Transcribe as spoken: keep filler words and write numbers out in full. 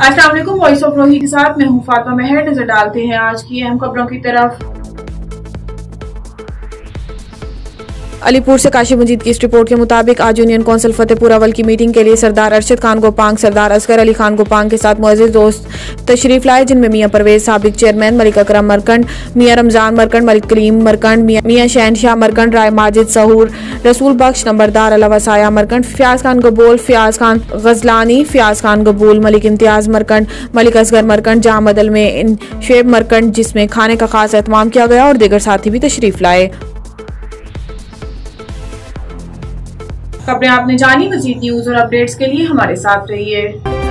अस्सलाम वालेकुम, voice of रोही के साथ मैं हूँ फातिमा महर। नजर डालते हैं आज की अहम खबरों की तरफ। अलीपुर से काशिफ मजीद की इस रिपोर्ट के मुताबिक आज यूनियन कौंसिल फतेहपुर अव्वल की मीटिंग के लिए सरदार अरशद खान गोपांग, सरदार असगर अली खान गोपांग के साथ मुअज़्ज़िज़ दोस्त तशरीफ लाए, जिनमें मियां परवेज साबिक चेयरमैन, मलिक अकरम मरकंड, मियां रमजान मरकंड, मलिक करीम मरकंड, मियां शहनशाह मरकंड, राय माजिद सहूर, रसूल बख्श नंबरदार, अलावा साया मरकंड, फयाज खान गबोल, फयाज खान गजलानी, फयाज खान गबूल, मलिक इम्तियाज मरकंड, मलिक असगर मरकंड, जहां बदल में शेब मरकंड, जिसमें खाने का खास एहतमाम किया गया और दीगर साथी भी तशरीफ लाए। खबरें आपने जानी। मज़ीद न्यूज़ और अपडेट्स के लिए हमारे साथ रहिए।